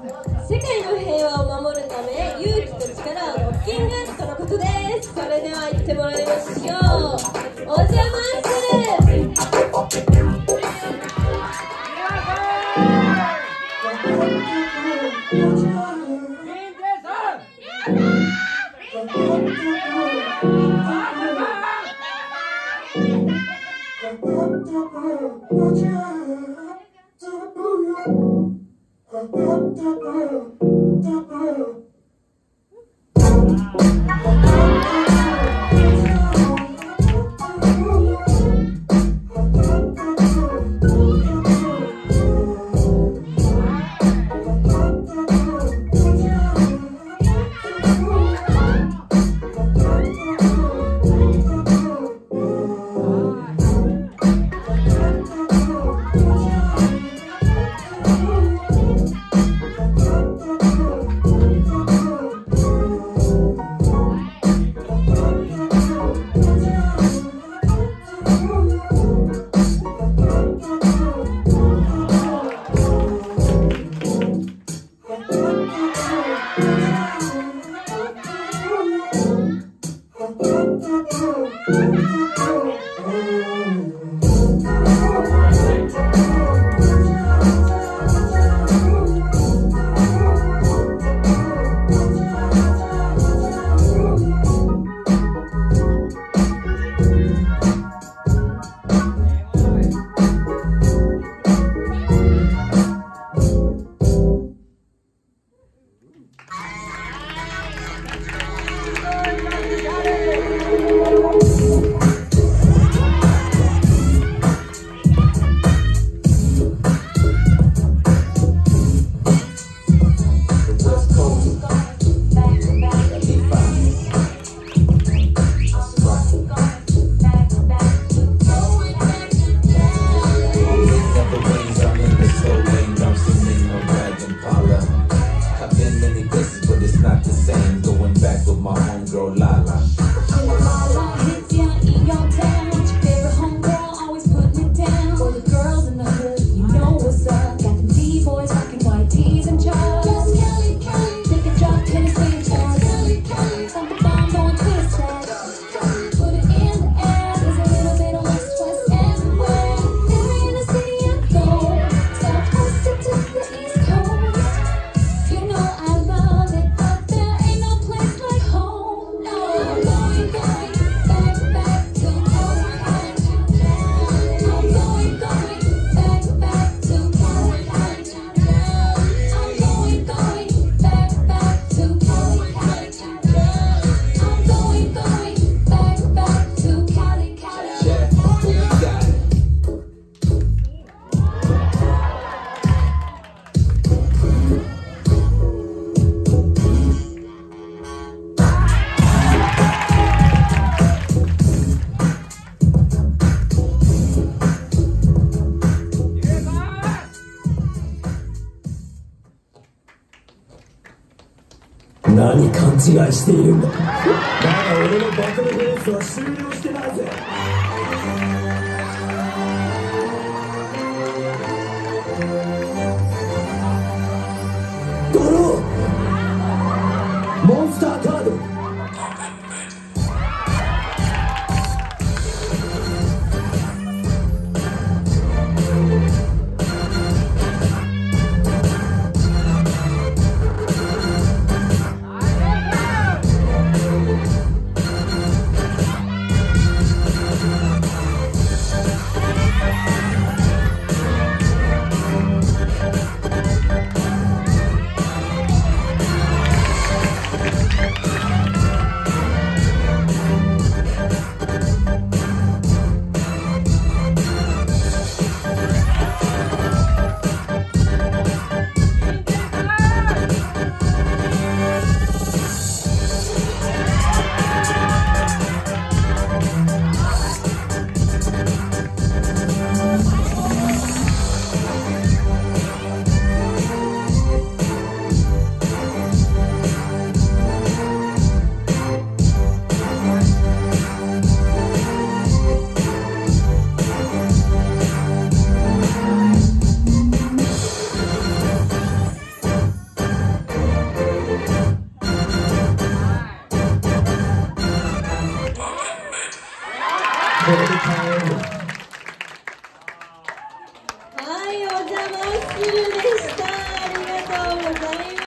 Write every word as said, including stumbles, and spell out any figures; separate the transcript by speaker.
Speaker 1: 世界の平和を守るため勇気と力をロッキングとのことです。それでは言ってもらいましょう。お邪魔する。
Speaker 2: 何勘違いしているんだ。まだ俺のバトルフェースは終了してないぜ。ドローモンスターカード。 これで帰れる。
Speaker 1: はい、お邪魔するでした。ありがとうございます。